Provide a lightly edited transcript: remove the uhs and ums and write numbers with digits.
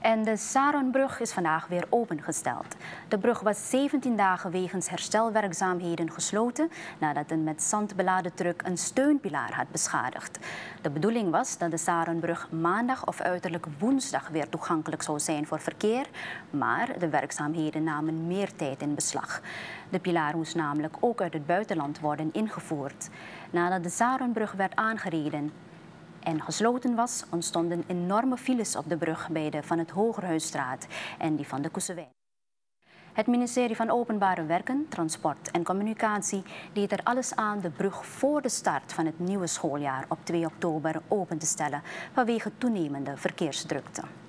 En de Saronbrug is vandaag weer opengesteld. De brug was 17 dagen wegens herstelwerkzaamheden gesloten nadat een met zand beladen truck een steunpilaar had beschadigd. De bedoeling was dat de Saronbrug maandag of uiterlijk woensdag weer toegankelijk zou zijn voor verkeer, maar de werkzaamheden namen meer tijd in beslag. De pilaar moest namelijk ook uit het buitenland worden ingevoerd. Nadat de Saronbrug werd aangereden en gesloten was, ontstonden enorme files op de brug bij de Van het Hogerhuisstraat en die van de Koesewijn. Het ministerie van Openbare Werken, Transport en Communicatie deed er alles aan de brug voor de start van het nieuwe schooljaar op 2 oktober open te stellen vanwege toenemende verkeersdrukte.